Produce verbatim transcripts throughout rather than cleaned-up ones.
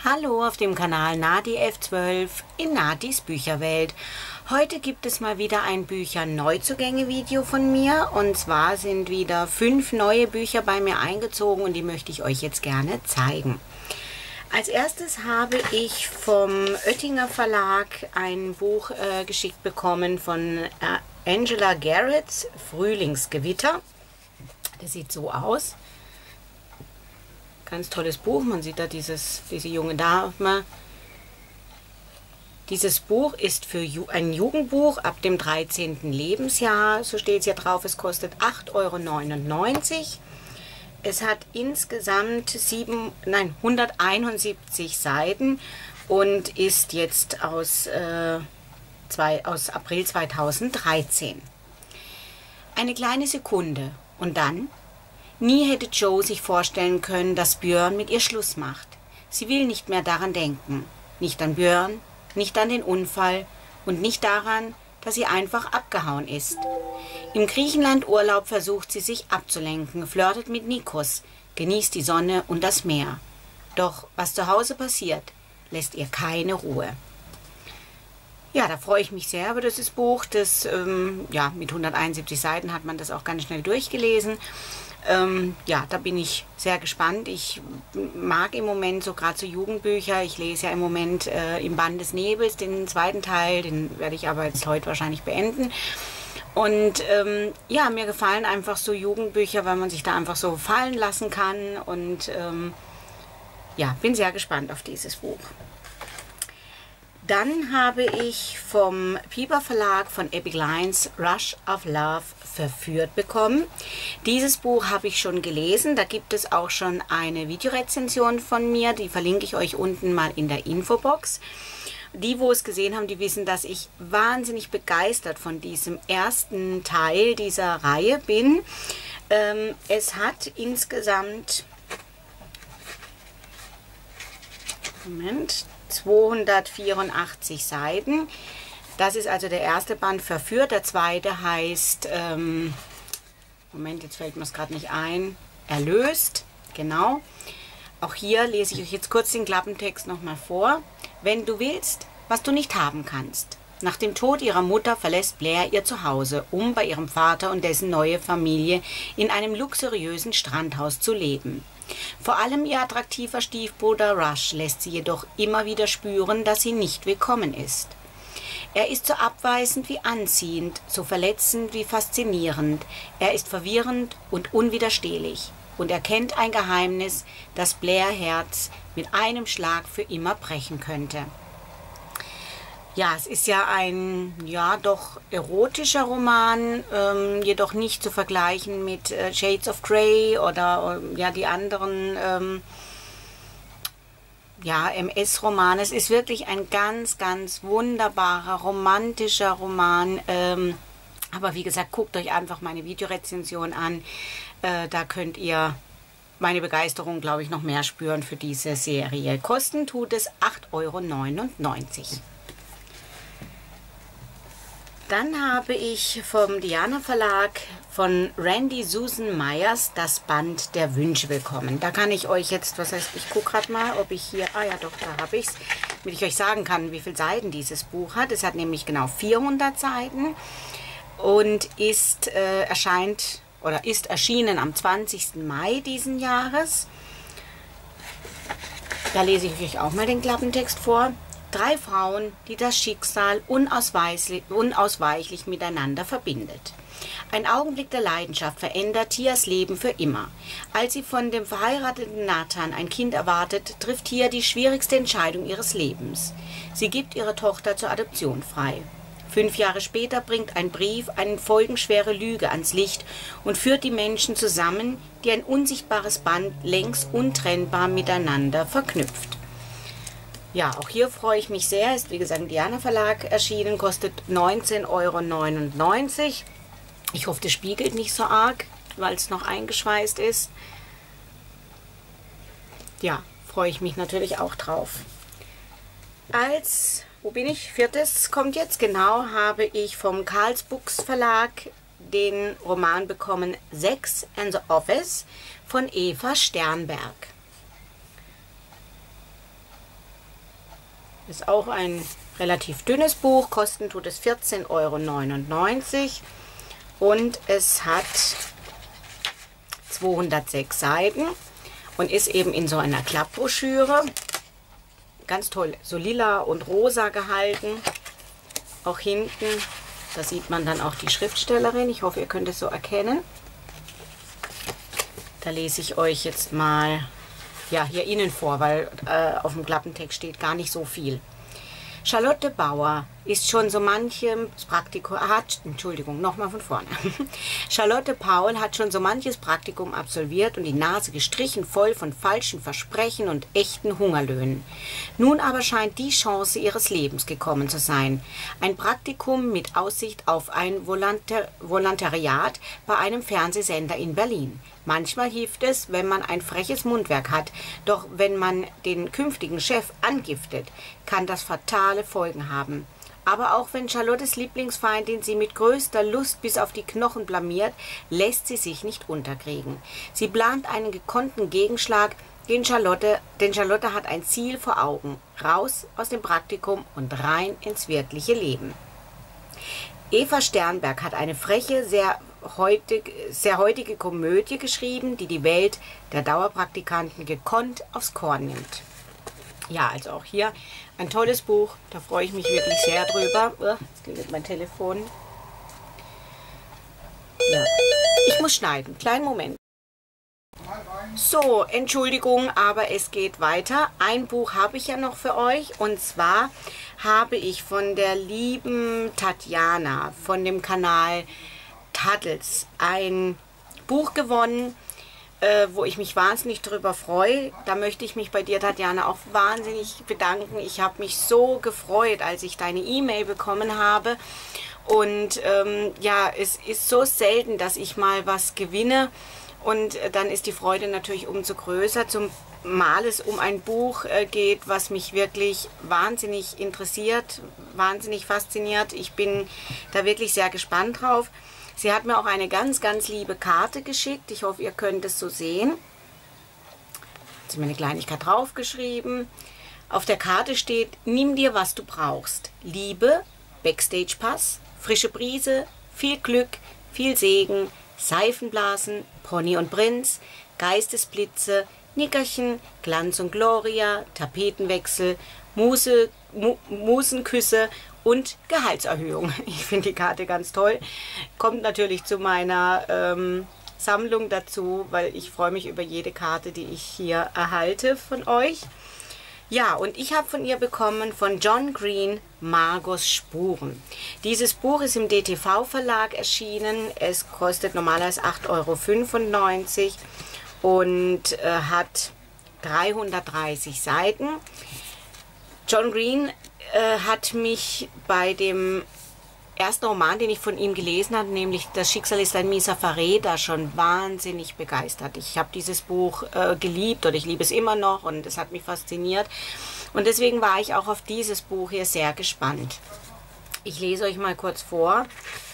Hallo auf dem Kanal Nadi F zwölf in Nadis Bücherwelt. Heute gibt es mal wieder ein Bücher-Neuzugänge-Video von mir. Und zwar sind wieder fünf neue Bücher bei mir eingezogen und die möchte ich euch jetzt gerne zeigen. Als erstes habe ich vom Oettinger Verlag ein Buch äh, geschickt bekommen von äh, Angela Garrett, Frühlingsgewitter. Das sieht so aus. Ganz tolles Buch. Man sieht da dieses, diese junge Dame. Dieses Buch ist für Ju ein Jugendbuch ab dem dreizehnten Lebensjahr. So steht es hier drauf. Es kostet acht Euro neunundneunzig. Es hat insgesamt sieben, nein, hunderteinundsiebzig Seiten und ist jetzt aus, äh, zwei, aus April zweitausenddreizehn. Eine kleine Sekunde und dann? Nie hätte Joe sich vorstellen können, dass Björn mit ihr Schluss macht. Sie will nicht mehr daran denken. Nicht an Björn, nicht an den Unfall und nicht daran, dass sie einfach abgehauen ist. Im Griechenland-Urlaub versucht sie sich abzulenken, flirtet mit Nikos, genießt die Sonne und das Meer. Doch was zu Hause passiert, lässt ihr keine Ruhe. Ja, da freue ich mich sehr über dieses Buch. Das, ähm, ja, mit hunderteinundsiebzig Seiten hat man das auch ganz schnell durchgelesen. Ähm, ja, da bin ich sehr gespannt. Ich mag im Moment so gerade so Jugendbücher. Ich lese ja im Moment äh, im Bann des Nebels den zweiten Teil. Den werde ich aber jetzt heute wahrscheinlich beenden. Und ähm, ja, mir gefallen einfach so Jugendbücher, weil man sich da einfach so fallen lassen kann. Und ähm, ja, bin sehr gespannt auf dieses Buch. Dann habe ich vom Piper Verlag von Epic Lines Rush of Love verführt bekommen. Dieses Buch habe ich schon gelesen. Da gibt es auch schon eine Videorezension von mir. Die verlinke ich euch unten mal in der Infobox. Die, wo es gesehen haben, die wissen, dass ich wahnsinnig begeistert von diesem ersten Teil dieser Reihe bin. Ähm, es hat insgesamt... Moment... zweihundertvierundachtzig Seiten. Das ist also der erste Band Verführt. Der zweite heißt, ähm, Moment, jetzt fällt mir es gerade nicht ein, Erlöst. Genau. Auch hier lese ich euch jetzt kurz den Klappentext nochmal vor. Wenn du willst, was du nicht haben kannst. Nach dem Tod ihrer Mutter verlässt Blair ihr Zuhause, um bei ihrem Vater und dessen neue Familie in einem luxuriösen Strandhaus zu leben. Vor allem ihr attraktiver Stiefbruder Rush lässt sie jedoch immer wieder spüren, dass sie nicht willkommen ist. Er ist so abweisend wie anziehend, so verletzend wie faszinierend. Er ist verwirrend und unwiderstehlich. Und er kennt ein Geheimnis, das Blair Herz mit einem Schlag für immer brechen könnte. Ja, es ist ja ein, ja, doch erotischer Roman, ähm, jedoch nicht zu vergleichen mit äh, Shades of Grey oder äh, ja, die anderen ähm, ja, M S-Romane. Es ist wirklich ein ganz, ganz wunderbarer, romantischer Roman. Ähm, aber wie gesagt, guckt euch einfach meine Videorezension an. Äh, da könnt ihr meine Begeisterung, glaube ich, noch mehr spüren für diese Serie. Kosten tut es acht Euro neunundneunzig. Dann habe ich vom Diana Verlag von Randy Susan Myers das Band der Wünsche bekommen. Da kann ich euch jetzt, was heißt, ich gucke gerade mal, ob ich hier, ah ja doch, da habe ich es, damit ich euch sagen kann, wie viele Seiten dieses Buch hat. Es hat nämlich genau vierhundert Seiten und ist äh, erscheint oder ist erschienen am zwanzigsten Mai diesen Jahres. Da lese ich euch auch mal den Klappentext vor. Drei Frauen, die das Schicksal unausweichlich, unausweichlich miteinander verbindet. Ein Augenblick der Leidenschaft verändert Tias Leben für immer. Als sie von dem verheirateten Nathan ein Kind erwartet, trifft Tia die schwierigste Entscheidung ihres Lebens. Sie gibt ihre Tochter zur Adoption frei. Fünf Jahre später bringt ein Brief eine folgenschwere Lüge ans Licht und führt die Menschen zusammen, die ein unsichtbares Band längst untrennbar miteinander verknüpft. Ja, auch hier freue ich mich sehr. Ist wie gesagt im Diana Verlag erschienen, kostet neunzehn Euro neunundneunzig. Ich hoffe, das spiegelt nicht so arg, weil es noch eingeschweißt ist. Ja, freue ich mich natürlich auch drauf. Als, wo bin ich? Viertes kommt jetzt, genau, habe ich vom Karls Books Verlag den Roman bekommen, Sex and the Office von Eva Sternberg. Ist auch ein relativ dünnes Buch. Kosten tut es vierzehn Euro neunundneunzig. Und es hat zweihundertsechs Seiten und ist eben in so einer Klappbroschüre. Ganz toll, so lila und rosa gehalten. Auch hinten, da sieht man dann auch die Schriftstellerin. Ich hoffe, ihr könnt es so erkennen. Da lese ich euch jetzt mal ja, hier Ihnen vor, weil äh, auf dem Klappentext steht gar nicht so viel. Charlotte Bauer ist schon so manchem Praktikum, hat, Entschuldigung, nochmal von vorne. Charlotte Paul hat schon so manches Praktikum absolviert und die Nase gestrichen voll von falschen Versprechen und echten Hungerlöhnen. Nun aber scheint die Chance ihres Lebens gekommen zu sein. Ein Praktikum mit Aussicht auf ein Volontar Volontariat bei einem Fernsehsender in Berlin. Manchmal hilft es, wenn man ein freches Mundwerk hat, doch wenn man den künftigen Chef angiftet, kann das fatale Folgen haben. Aber auch wenn Charlottes Lieblingsfeindin sie mit größter Lust bis auf die Knochen blamiert, lässt sie sich nicht unterkriegen. Sie plant einen gekonnten Gegenschlag, den Charlotte, denn Charlotte hat ein Ziel vor Augen, raus aus dem Praktikum und rein ins wirkliche Leben. Eva Sternberg hat eine freche, sehr heutig, sehr heutige Komödie geschrieben, die die Welt der Dauerpraktikanten gekonnt aufs Korn nimmt. Ja, also auch hier ein tolles Buch, da freue ich mich wirklich sehr drüber. Oh, jetzt klingelt mein Telefon. Ja, ich muss schneiden, kleinen Moment. So, Entschuldigung, aber es geht weiter. Ein Buch habe ich ja noch für euch und zwar habe ich von der lieben Tatjana von dem Kanal Taddles ein Buch gewonnen, äh, wo ich mich wahnsinnig drüber freue. Da möchte ich mich bei dir, Tatjana, auch wahnsinnig bedanken. Ich habe mich so gefreut, als ich deine E-Mail bekommen habe. Und ähm, ja, es ist so selten, dass ich mal was gewinne. Und dann ist die Freude natürlich umso größer, zumal es um ein Buch äh, geht, was mich wirklich wahnsinnig interessiert, wahnsinnig fasziniert. Ich bin da wirklich sehr gespannt drauf. Sie hat mir auch eine ganz, ganz liebe Karte geschickt. Ich hoffe, ihr könnt es so sehen. Hat sie mir eine Kleinigkeit draufgeschrieben. Auf der Karte steht: Nimm dir, was du brauchst. Liebe, Backstage-Pass, frische Brise, viel Glück, viel Segen, Seifenblasen, Pony und Prinz, Geistesblitze, Nickerchen, Glanz und Gloria, Tapetenwechsel, Muse, Mu Musenküsse und Gehaltserhöhung. Ich finde die Karte ganz toll. Kommt natürlich zu meiner ähm, Sammlung dazu, weil ich freue mich über jede Karte, die ich hier erhalte von euch. Ja, und ich habe von ihr bekommen, von John Green, Margos Spuren. Dieses Buch ist im D T V-Verlag erschienen. Es kostet normalerweise acht Euro fünfundneunzig und äh, hat dreihundertdreißig Seiten. John Green äh, hat mich bei dem ersten Roman, den ich von ihm gelesen habe, nämlich Das Schicksal ist ein mieser Verräter, schon wahnsinnig begeistert. Ich habe dieses Buch äh, geliebt oder ich liebe es immer noch und es hat mich fasziniert. Und deswegen war ich auch auf dieses Buch hier sehr gespannt. Ich lese euch mal kurz vor.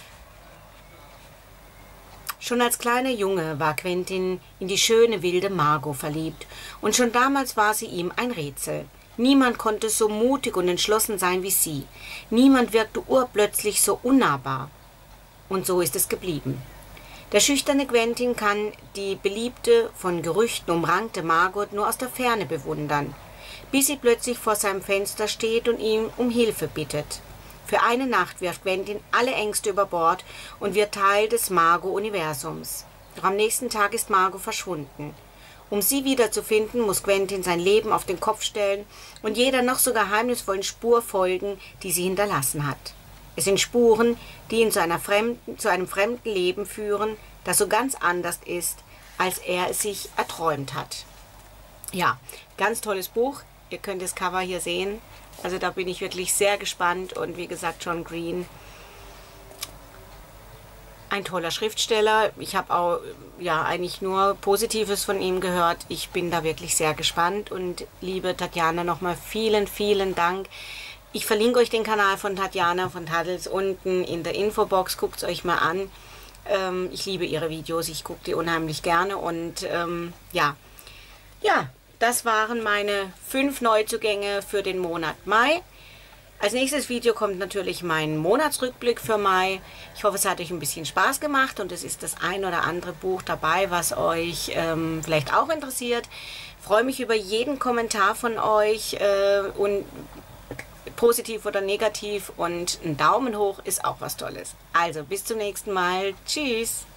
Schon als kleiner Junge war Quentin in die schöne, wilde Margot verliebt und schon damals war sie ihm ein Rätsel. Niemand konnte so mutig und entschlossen sein wie sie. Niemand wirkte urplötzlich so unnahbar. Und so ist es geblieben. Der schüchterne Quentin kann die beliebte, von Gerüchten umrankte Margot nur aus der Ferne bewundern, bis sie plötzlich vor seinem Fenster steht und ihn um Hilfe bittet. Für eine Nacht wirft Quentin alle Ängste über Bord und wird Teil des Margot-Universums. Doch am nächsten Tag ist Margot verschwunden. Um sie wiederzufinden, muss Quentin sein Leben auf den Kopf stellen und jeder noch so geheimnisvollen Spur folgen, die sie hinterlassen hat. Es sind Spuren, die ihn zu, einer fremden, zu einem fremden Leben führen, das so ganz anders ist, als er es sich erträumt hat. Ja, ganz tolles Buch. Ihr könnt das Cover hier sehen. Also da bin ich wirklich sehr gespannt und wie gesagt, John Green, ein toller Schriftsteller. Ich habe auch ja eigentlich nur Positives von ihm gehört. Ich bin da wirklich sehr gespannt und liebe Tatjana, nochmal vielen, vielen Dank. Ich verlinke euch den Kanal von Tatjana von Taddles unten in der Infobox. Guckt es euch mal an. Ähm, ich liebe ihre Videos, ich gucke die unheimlich gerne und ähm, ja, ja, das waren meine fünf Neuzugänge für den Monat Mai. Als nächstes Video kommt natürlich mein Monatsrückblick für Mai. Ich hoffe, es hat euch ein bisschen Spaß gemacht und es ist das ein oder andere Buch dabei, was euch ähm, vielleicht auch interessiert. Ich freue mich über jeden Kommentar von euch äh, und positiv oder negativ, und ein Daumen hoch ist auch was Tolles. Also bis zum nächsten Mal. Tschüss!